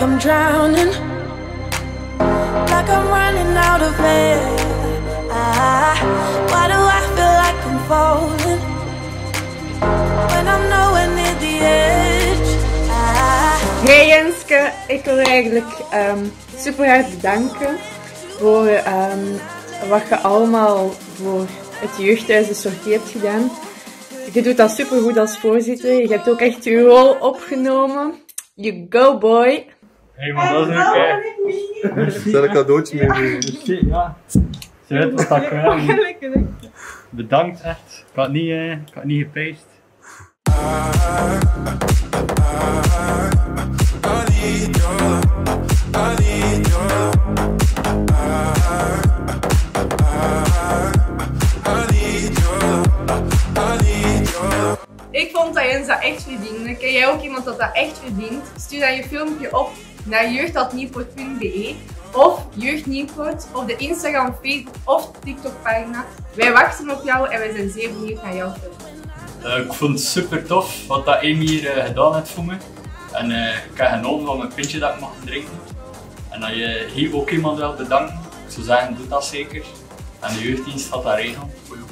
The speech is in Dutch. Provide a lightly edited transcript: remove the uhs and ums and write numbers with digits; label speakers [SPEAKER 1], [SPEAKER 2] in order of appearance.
[SPEAKER 1] I'm drowning, like I'm running out of air. Why do I feel like I'm falling when I'm nowhere near the edge?
[SPEAKER 2] Hey Jenske, ik wil eigenlijk super hard bedanken voor wat je allemaal voor het jeugdhuis de Sortie hebt gedaan. Je doet dat super goed als voorzitter. Je hebt ook echt je rol opgenomen. You go boy!
[SPEAKER 3] Hé, maar dat is ook
[SPEAKER 4] Merci. Zal een cadeautje meenemen?
[SPEAKER 3] Merci, ja. Ze weet wat dat kan. Bedankt echt. Ik had niet gepijst.
[SPEAKER 2] Ik vond dat Jens dat echt verdiende. Ken jij ook iemand dat echt verdient? Stuur dan je filmpje op naar jeugd@nieuwpoort.be of Jeugd Nieuwpoort of de Instagram, Facebook of TikTok pagina. Wij wachten op jou en wij zijn zeer benieuwd naar jouw film.
[SPEAKER 3] Ik vond het super tof wat dat Amy hier gedaan heeft voor me. En ik heb genoten van mijn pintje dat ik mag drinken. En als je hier ook iemand wil bedanken, ik zou zeggen doe dat zeker. En de jeugddienst gaat dat regelen.